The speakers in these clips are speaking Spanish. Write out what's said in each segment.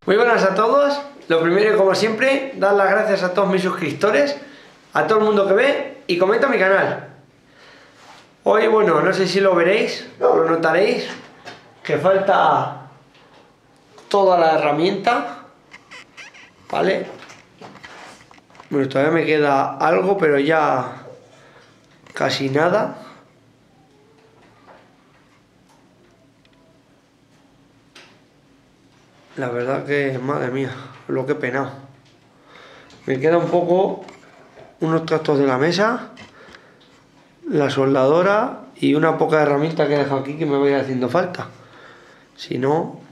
Muy buenas a todos. Lo primero y como siempre, dar las gracias a todos mis suscriptores, a todo el mundo que ve y comenta mi canal. Hoy, bueno, no sé si lo veréis o lo notaréis, que falta toda la herramienta, ¿vale? Bueno, todavía me queda algo, pero ya casi nada. La verdad que, madre mía, lo que he penado. Me queda un poco unos trastos de la mesa, la soldadora y una poca herramienta que he dejado aquí que me va a ir haciendo falta. Si no...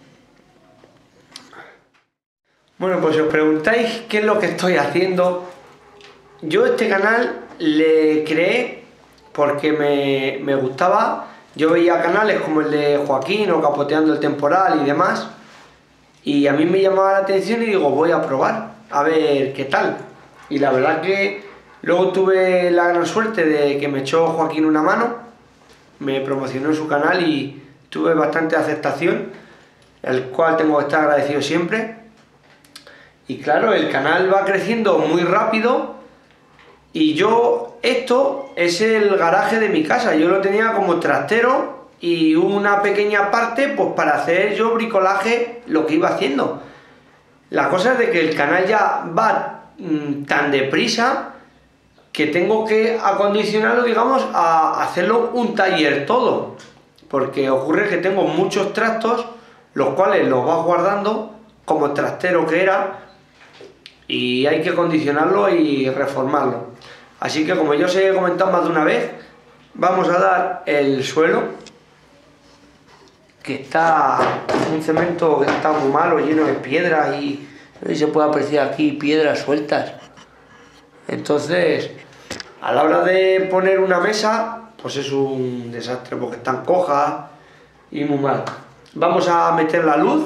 Bueno, pues si os preguntáis qué es lo que estoy haciendo, yo este canal le creé porque me gustaba. Yo veía canales como el de Joaquín o Capoteando el Temporal y demás, y a mí me llamaba la atención y digo, voy a probar, a ver qué tal. Y la verdad que luego tuve la gran suerte de que me echó Joaquín una mano, me promocionó en su canal y tuve bastante aceptación, el cual tengo que estar agradecido siempre. Y claro, el canal va creciendo muy rápido y esto es el garaje de mi casa, yo lo tenía como trastero y una pequeña parte pues para hacer yo bricolaje, lo que iba haciendo. La cosa es de que el canal ya va tan deprisa que tengo que acondicionarlo, digamos, a hacerlo un taller todo, porque ocurre que tengo muchos trastos, los cuales los vas guardando como trastero que era, y hay que acondicionarlo y reformarlo. Así que, como ya os he comentado más de una vez, vamos a dar el suelo, que está un cemento que está muy malo, lleno de piedras, y no sé si se puede apreciar aquí piedras sueltas. Entonces, a la hora de poner una mesa, pues es un desastre porque están cojas y muy mal. Vamos a meter la luz,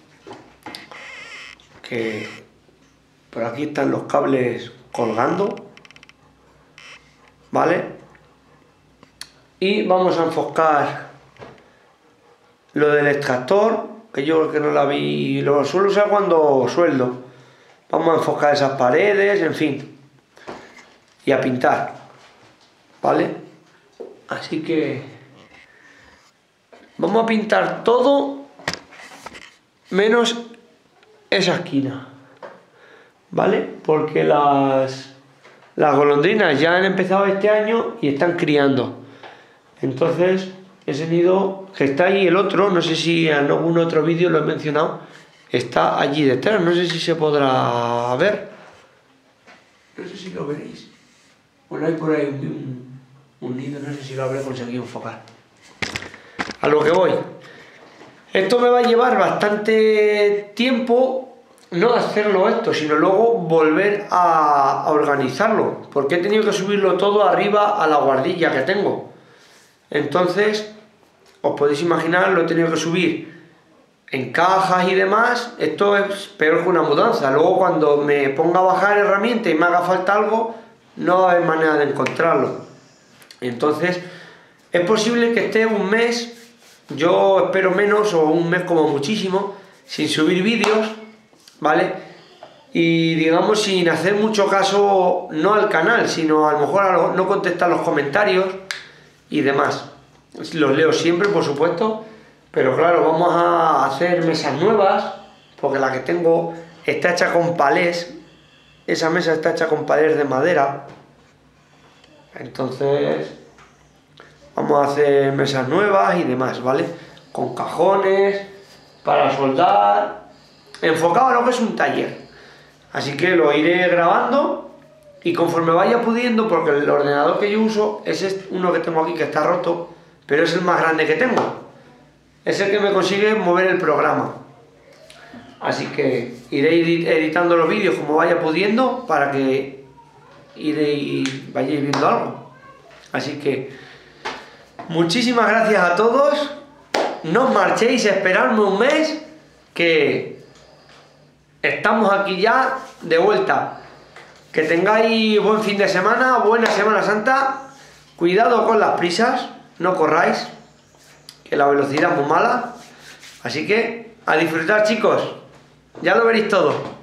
que por aquí están los cables colgando, ¿vale? Y vamos a enfocar lo del extractor, que yo que no la vi, lo suelo usar cuando sueldo. Vamos a enfocar esas paredes, en fin, y a pintar, ¿vale? Así que vamos a pintar todo menos esa esquina, ¿vale? Porque las golondrinas ya han empezado este año y están criando. Entonces, ese nido que está ahí, el otro, no sé si en algún otro vídeo lo he mencionado, está allí detrás, no sé si se podrá ver. No sé si lo veréis. Bueno, hay por ahí un nido, no sé si lo habré conseguido enfocar. A lo que voy. Esto me va a llevar bastante tiempo, no hacerlo esto, sino luego volver a organizarlo, porque he tenido que subirlo todo arriba a la guardilla que tengo. Entonces, os podéis imaginar, lo he tenido que subir en cajas y demás. Esto es peor que una mudanza. Luego, cuando me ponga a bajar herramientas y me haga falta algo, no va a haber manera de encontrarlo. Entonces, es posible que esté un mes, yo espero menos, o un mes como muchísimo, sin subir vídeos, ¿vale? Y digamos, sin hacer mucho caso, no al canal, sino a lo mejor no contestar los comentarios y demás. Los leo siempre, por supuesto, pero claro, vamos a hacer mesas nuevas, porque la que tengo está hecha con palés. Esa mesa está hecha con palés de madera. Entonces vamos a hacer mesas nuevas y demás, ¿vale? Con cajones para soldar, enfocado a lo que es un taller. Así que lo iré grabando y conforme vaya pudiendo, porque el ordenador que yo uso es uno que tengo aquí que está roto, pero es el más grande que tengo. Es el que me consigue mover el programa. Así que iré editando los vídeos como vaya pudiendo para que vayáis viendo algo. Así que muchísimas gracias a todos. No os marchéis, esperadme un mes, que estamos aquí ya de vuelta. Que tengáis buen fin de semana, buena Semana Santa. Cuidado con las prisas, no corráis, que la velocidad es muy mala. Así que a disfrutar, chicos. Ya lo veréis todo.